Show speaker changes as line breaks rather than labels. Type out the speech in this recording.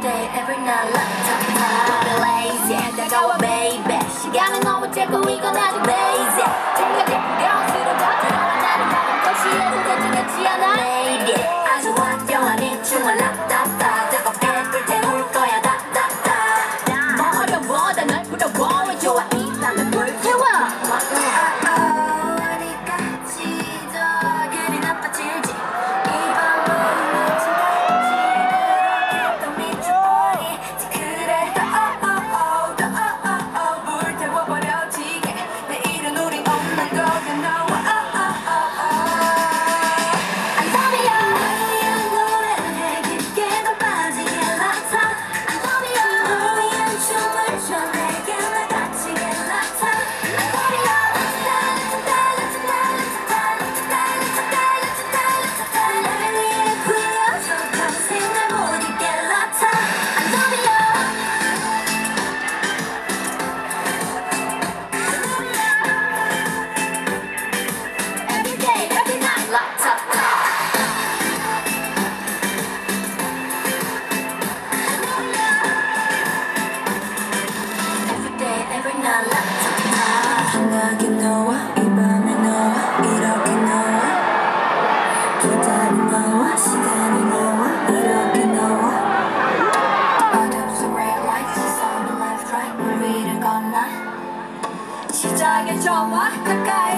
day, every night, LATATA. Lazy, 다가와 baby. 시간은 너무 짧고 이건 아주 lazy. 생각이 부끄러워스러워 들어와 나는 마음껏이해도 대충했지 않아. Lady, 아주 완벽한 이 춤을 LATATA. 뜨겁게 불태울 거야 다다다. 뭐 어려워 다 널 부러워 왜 좋아 이 밤을 불태워.
생각이 너와 이 밤에 너와 이렇게 너와 기다린 너와 시간이 너와 이렇게 너와 어둠 속 red lights on the left right 물 위를 건너 시작의 전화 가까이